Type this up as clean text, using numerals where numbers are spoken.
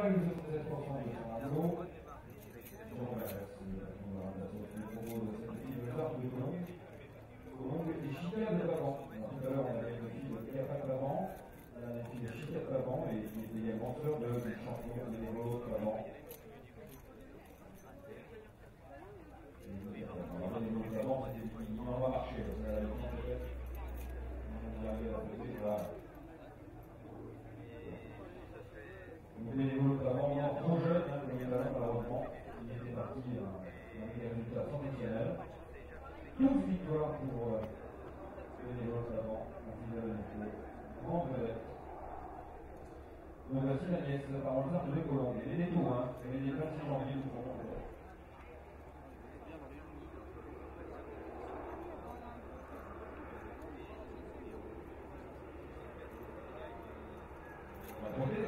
pas eu 77% de son argot. Donc, de Colombe. Colombe et Chita de l'avant. Tout à l'heure, on avait une fille de Capa de l'avant, on a une fille de Chita de l'avant et qui est également sœur du champion de l'évo de l'avant. Alors, les mots de l'avant, il en va marcher. Parce qu'à la limite, peut-être, on va arriver à la côté, voilà. Donc, les mots de l'avant, trop jeune, comme il l'avant, malheureusement. Il était parti dans des résultats sensationnels. 12 victoires pour les votes avant, en finale de grande vedette. Donc voici la nièce, par hasard de Colombe. Elle est des tours, hein. Elle est des 26 janvier tout le monde. On va tenter